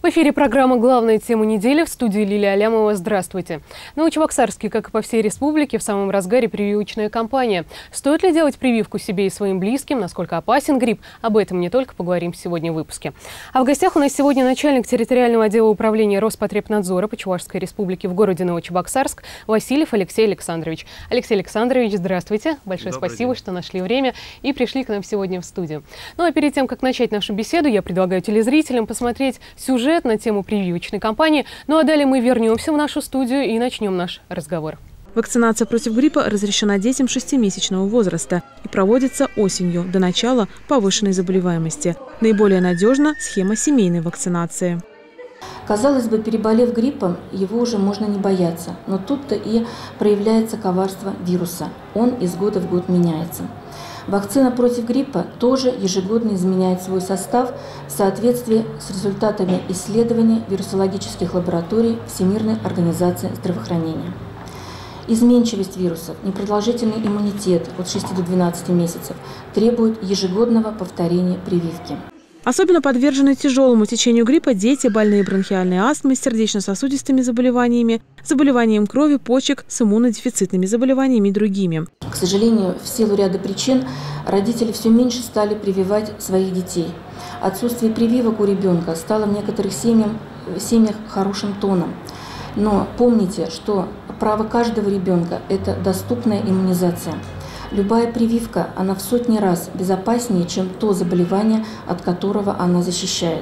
эфире программа «Главная тема недели», в студии Лилия Алямова. Здравствуйте. В Новочебоксарске, как и по всей республике, в самом разгаре прививочная кампания. Стоит ли делать прививку себе и своим близким? Насколько опасен грипп? Об этом не только поговорим сегодня в выпуске. А в гостях у нас сегодня начальник территориального отдела управления Роспотребнадзора по Чувашской республике в городе Новочебоксарск Васильев Алексей Александрович. Алексей Александрович, здравствуйте. Большое спасибо, что нашли время и пришли к нам сегодня в студию. Ну а перед тем, как начать нашу беседу, я предлагаю телезрителям посмотреть сюжет на тему прививочной кампании. Ну а далее мы вернемся в нашу студию и начнем наш разговор. Вакцинация против гриппа разрешена детям 6-месячного возраста и проводится осенью до начала повышенной заболеваемости. Наиболее надежна схема семейной вакцинации. Казалось бы, переболев гриппом, его уже можно не бояться, но тут-то и проявляется коварство вируса. Он из года в год меняется. Вакцина против гриппа тоже ежегодно изменяет свой состав в соответствии с результатами исследований вирусологических лабораторий Всемирной организации здравоохранения. Изменчивость вирусов, непродолжительный иммунитет от 6 до 12 месяцев требуют ежегодного повторения прививки. Особенно подвержены тяжелому течению гриппа дети, больные бронхиальной астмой, сердечно-сосудистыми заболеваниями, заболеванием крови, почек, с иммунодефицитными заболеваниями и другими. К сожалению, в силу ряда причин родители все меньше стали прививать своих детей. Отсутствие прививок у ребенка стало в некоторых семьях хорошим тоном. Но помните, что право каждого ребенка – это доступная иммунизация. Любая прививка, она в сотни раз безопаснее, чем то заболевание, от которого она защищает.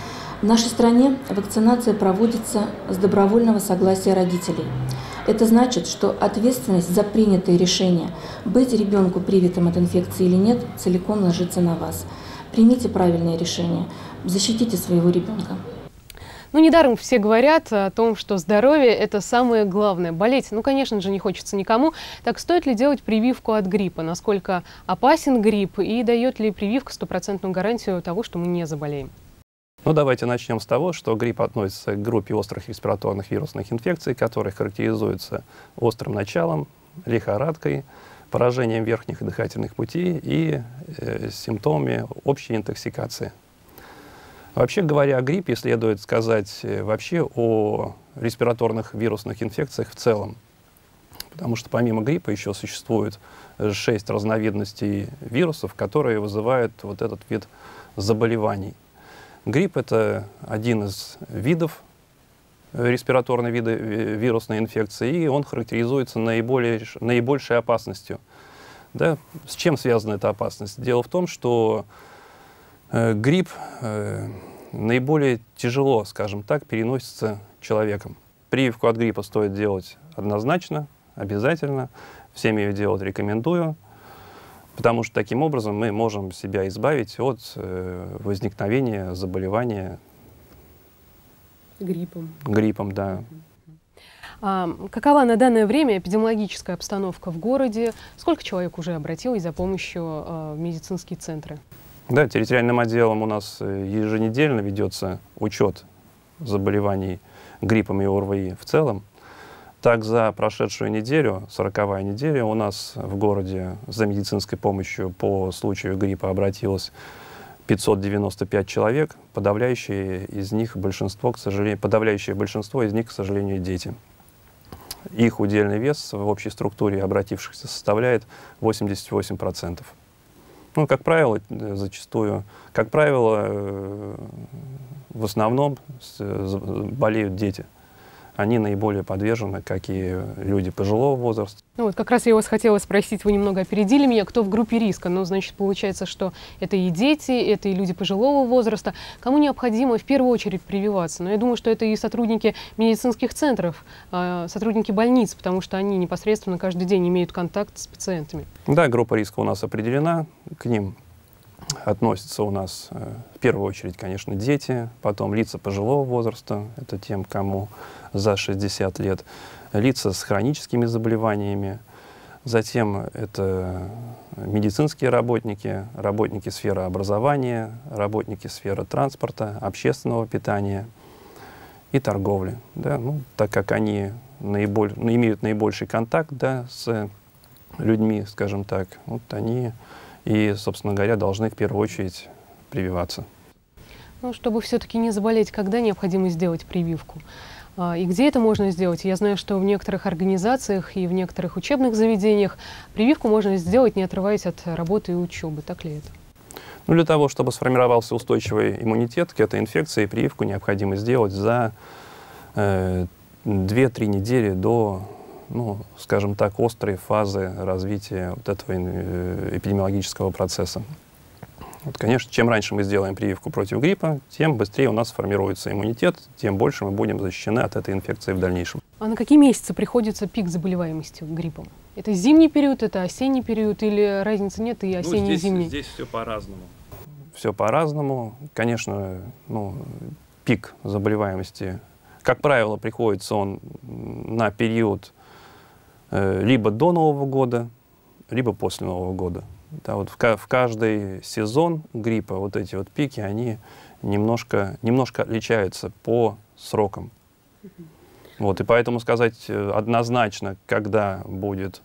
В нашей стране вакцинация проводится с добровольного согласия родителей. Это значит, что ответственность за принятые решения, быть ребенку привитым от инфекции или нет, целиком ложится на вас. Примите правильное решение, защитите своего ребенка. Ну, недаром все говорят о том, что здоровье – это самое главное. Болеть, ну, конечно же, не хочется никому. Так стоит ли делать прививку от гриппа? Насколько опасен грипп? И дает ли прививка стопроцентную гарантию того, что мы не заболеем? Ну, давайте начнем с того, что грипп относится к группе острых респираторных вирусных инфекций, которые характеризуются острым началом, лихорадкой, поражением верхних дыхательных путей и симптомами общей интоксикации. Вообще говоря о гриппе, следует сказать вообще о респираторных вирусных инфекциях в целом. Потому что помимо гриппа еще существует 6 разновидностей вирусов, которые вызывают вот этот вид заболеваний. Грипп – это один из видов респираторной вирусной инфекции, и он характеризуется наибольшей опасностью. Да? С чем связана эта опасность? Дело в том, что грипп наиболее тяжело, скажем так, переносится человеком. Прививку от гриппа стоит делать однозначно, обязательно. Всем ее делать рекомендую, потому что таким образом мы можем себя избавить от возникновения заболевания гриппом. Гриппом, да. Какова на данное время эпидемиологическая обстановка в городе? Сколько человек уже обратилось за помощью в медицинские центры? Да, территориальным отделом у нас еженедельно ведется учет заболеваний гриппом и ОРВИ в целом. Так, за прошедшую неделю, 40-я неделя, у нас в городе за медицинской помощью по случаю гриппа обратилось 595 человек. Подавляющее большинство из них, к сожалению, дети. Их удельный вес в общей структуре обратившихся составляет 88%. Ну, как правило, в основном болеют дети. Они наиболее подвержены, как и люди пожилого возраста. Ну вот как раз я вас хотела спросить, вы немного опередили меня, кто в группе риска. Ну, значит, получается, что это и дети, это и люди пожилого возраста. Кому необходимо в первую очередь прививаться? Но я думаю, что это и сотрудники медицинских центров, сотрудники больниц, потому что они непосредственно каждый день имеют контакт с пациентами. Да, группа риска у нас определена. К ним относятся у нас в первую очередь, конечно, дети, потом лица пожилого возраста, это тем, кому за 60 лет, лица с хроническими заболеваниями, затем это медицинские работники, работники сферы образования, работники сферы транспорта, общественного питания и торговли. Да? Ну, так как они имеют наибольший контакт, да, с людьми, скажем так, вот они и, собственно говоря, должны в первую очередь прививаться. Ну, чтобы все-таки не заболеть, когда необходимо сделать прививку? И где это можно сделать? Я знаю, что в некоторых организациях и в некоторых учебных заведениях прививку можно сделать, не отрываясь от работы и учебы. Так ли это? Ну, для того, чтобы сформировался устойчивый иммунитет к этой инфекции, прививку необходимо сделать за 2-3 недели до, ну, скажем так, острой фазы развития вот этого эпидемиологического процесса. Вот, конечно, чем раньше мы сделаем прививку против гриппа, тем быстрее у нас формируется иммунитет, тем больше мы будем защищены от этой инфекции в дальнейшем. А на какие месяцы приходится пик заболеваемости гриппом? Это зимний период, это осенний период или разницы нет и осенний, и зимний? Здесь все по-разному. Все по-разному. Конечно, ну, пик заболеваемости, как правило, приходится он на период либо до Нового года, либо после Нового года. Да, вот в каждый сезон гриппа вот эти вот пики, они немножко отличаются по срокам. Вот, и поэтому сказать однозначно, когда будет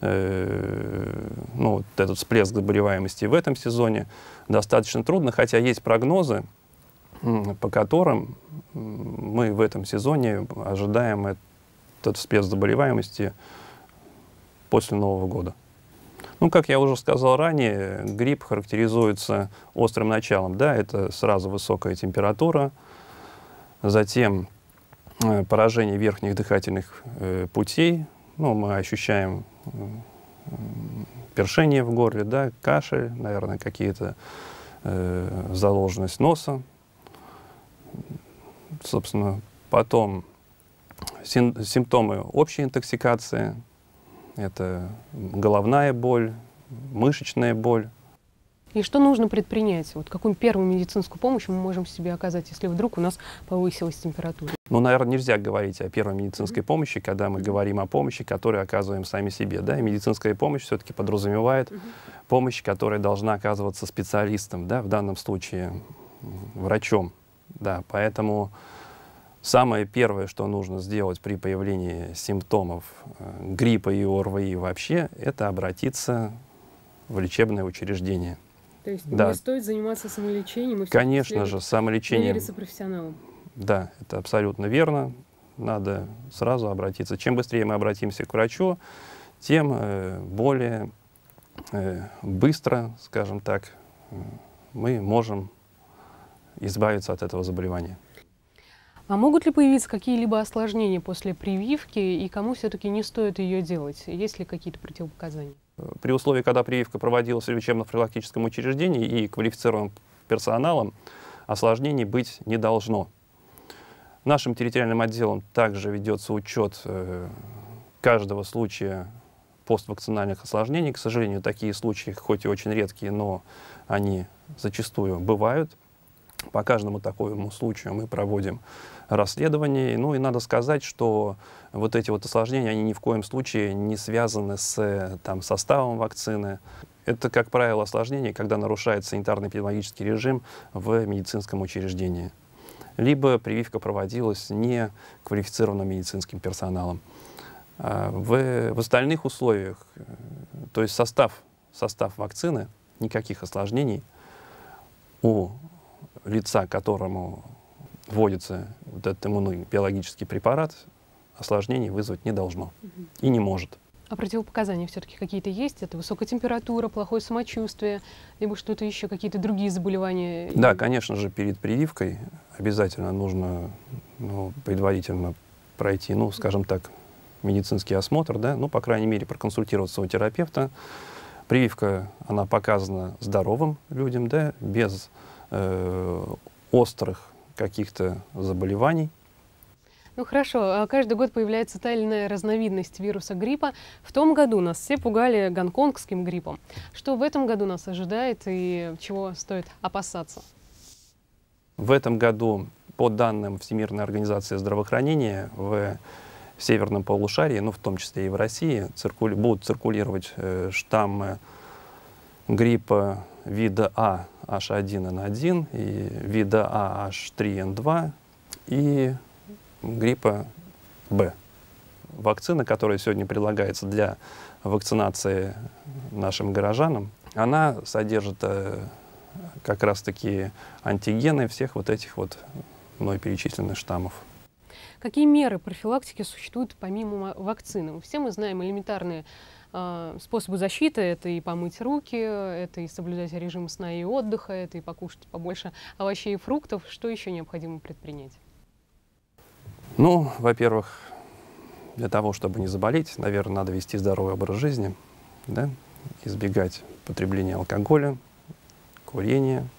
ну, вот этот всплеск заболеваемости в этом сезоне, достаточно трудно, хотя есть прогнозы, по которым мы в этом сезоне ожидаем этот всплеск заболеваемости после Нового года. Ну, как я уже сказал ранее, грипп характеризуется острым началом. Да, это сразу высокая температура, затем поражение верхних дыхательных путей. Ну, мы ощущаем першение в горле, да, кашель, наверное, какие-то заложенность носа. Собственно, потом симптомы общей интоксикации. Это головная боль, мышечная боль. И что нужно предпринять? Вот какую первую медицинскую помощь мы можем себе оказать, если вдруг у нас повысилась температура? Ну, наверное, нельзя говорить о первой медицинской помощи, когда мы говорим о помощи, которую оказываем сами себе. Да? И медицинская помощь все-таки подразумевает помощь, которая должна оказываться специалистом, да? В данном случае врачом. Да? Поэтому самое первое, что нужно сделать при появлении симптомов гриппа и ОРВИ вообще, это обратиться в лечебное учреждение. То есть не стоит заниматься самолечением? Конечно же, самолечением. Довериться профессионалам. Да, это абсолютно верно. Надо сразу обратиться. Чем быстрее мы обратимся к врачу, тем более быстро, скажем так, мы можем избавиться от этого заболевания. А могут ли появиться какие-либо осложнения после прививки, и кому все-таки не стоит ее делать? Есть ли какие-то противопоказания? При условии, когда прививка проводилась в лечебно-профилактическом учреждении и квалифицированным персоналом, осложнений быть не должно. Нашим территориальным отделом также ведется учет каждого случая поствакцинальных осложнений. К сожалению, такие случаи, хоть и очень редкие, но они зачастую бывают. По каждому такому случаю мы проводим расследование. Ну и надо сказать, что вот эти вот осложнения, они ни в коем случае не связаны с составом вакцины. Это, как правило, осложнения, когда нарушается санитарно-эпидемиологический режим в медицинском учреждении. Либо прививка проводилась не квалифицированным медицинским персоналом. В остальных условиях, то есть состав вакцины, никаких осложнений у лица, которому вводится вот этот иммунный биологический препарат, осложнений вызвать не должно и не может. А противопоказания все-таки какие-то есть? Это высокая температура, плохое самочувствие, либо что-то еще, какие-то другие заболевания? Да, конечно же, перед прививкой обязательно нужно предварительно пройти, скажем так, медицинский осмотр, да, по крайней мере, проконсультироваться у терапевта. Прививка, она показана здоровым людям, да, без острых каких-то заболеваний. Ну хорошо, каждый год появляется та или иная разновидность вируса гриппа. В том году нас все пугали гонконгским гриппом. Что в этом году нас ожидает и чего стоит опасаться? В этом году, по данным Всемирной организации здравоохранения, в северном полушарии, в том числе и в России, будут циркулировать штаммы гриппа вида А H1N1 и вида А H3N2 и гриппа Б. Вакцина, которая сегодня предлагается для вакцинации нашим горожанам, она содержит как раз-таки антигены всех вот этих вот мной перечисленных штаммов. Какие меры профилактики существуют помимо вакцины? Все мы знаем элементарные способы защиты. Это и помыть руки, это и соблюдать режим сна и отдыха, это и покушать побольше овощей и фруктов. Что еще необходимо предпринять? Ну, во-первых, для того, чтобы не заболеть, наверное, надо вести здоровый образ жизни, да? Избегать потребления алкоголя, курения.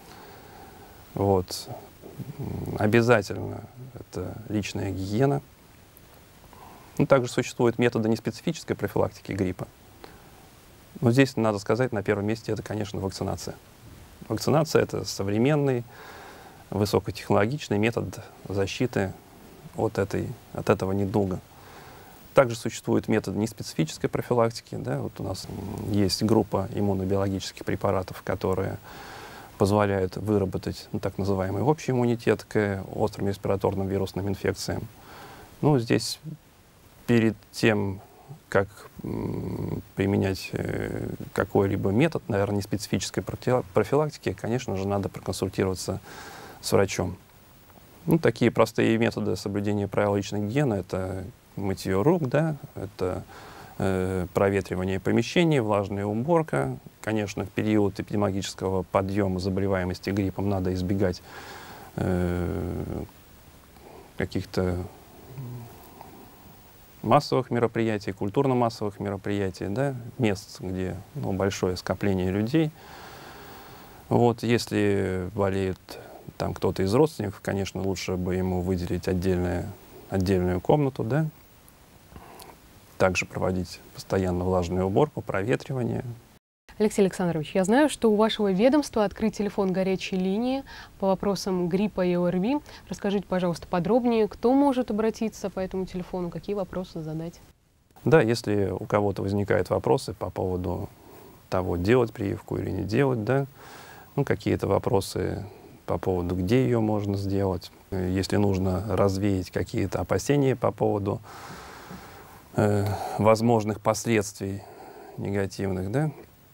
Вот. Обязательно это личная гигиена. Ну, также существуют методы неспецифической профилактики гриппа. Но здесь, надо сказать, на первом месте это, конечно, вакцинация. Вакцинация — это современный, высокотехнологичный метод защиты от этого недуга. Также существует метод неспецифической профилактики. Да? Вот у нас есть группа иммунобиологических препаратов, которые позволяют выработать так называемый общий иммунитет к острым респираторным вирусным инфекциям. Ну, здесь перед тем, как применять какой-либо метод, наверное, неспецифической профилактики, конечно же, надо проконсультироваться с врачом. Ну, такие простые методы соблюдения правил личной гигиены — это мытье рук, да, это проветривание помещений, влажная уборка. Конечно, в период эпидемиологического подъема заболеваемости гриппом надо избегать каких-то массовых мероприятий, культурно-массовых мероприятий, да, мест, где большое скопление людей. Вот, если болеет там кто-то из родственников, конечно, лучше бы ему выделить отдельную комнату, да. Также проводить постоянно влажную уборку, проветривание. Алексей Александрович, я знаю, что у вашего ведомства открыт телефон горячей линии по вопросам гриппа и ОРВИ. Расскажите, пожалуйста, подробнее, кто может обратиться по этому телефону, какие вопросы задать? Да, если у кого-то возникают вопросы по поводу того, делать прививку или не делать, да, ну, какие-то вопросы по поводу, где ее можно сделать, если нужно развеять какие-то опасения по поводу возможных последствий негативных, да,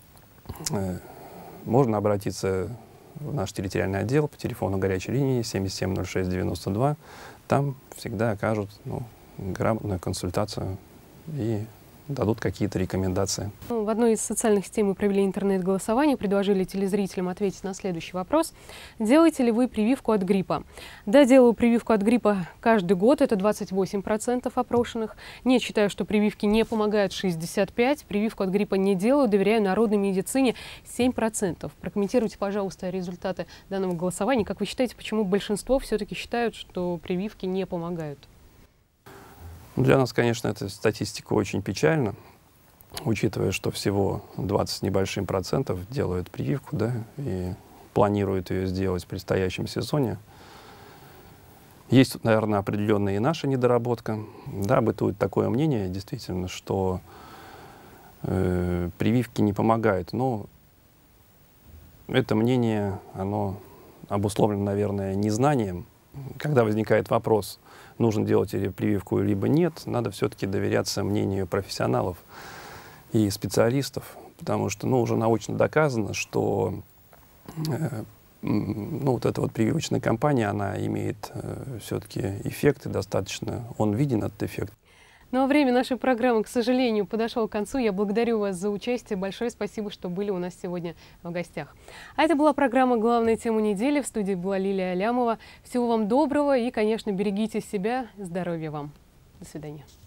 можно обратиться в наш территориальный отдел по телефону горячей линии 770692. Там всегда окажут грамотную консультацию и дадут какие-то рекомендации. В одной из социальных сетей мы провели интернет-голосование, предложили телезрителям ответить на следующий вопрос. Делаете ли вы прививку от гриппа? Да, делаю прививку от гриппа каждый год, это 28% опрошенных. Нет, считаю, что прививки не помогают, 65%. Прививку от гриппа не делаю, доверяю народной медицине, 7%. Прокомментируйте, пожалуйста, результаты данного голосования. Как вы считаете, почему большинство все-таки считают, что прививки не помогают? Для нас, конечно, эта статистика очень печальна, учитывая, что всего 20 с небольшим процентов делают прививку, да, и планируют ее сделать в предстоящем сезоне. Есть, наверное, определенная и наша недоработка. Да, бытует такое мнение, действительно, что прививки не помогают, но это мнение, оно обусловлено, наверное, незнанием. Когда возникает вопрос, нужно делать или прививку, либо нет, надо все-таки доверяться мнению профессионалов и специалистов, потому что уже научно доказано, что вот эта вот прививочная кампания, она имеет все-таки эффект, и достаточно, он виден, этот эффект. Ну а время нашей программы, к сожалению, подошло к концу. Я благодарю вас за участие. Большое спасибо, что были у нас сегодня в гостях. А это была программа «Главная тема недели». В студии была Лилия Алямова. Всего вам доброго и, конечно, берегите себя. Здоровья вам. До свидания.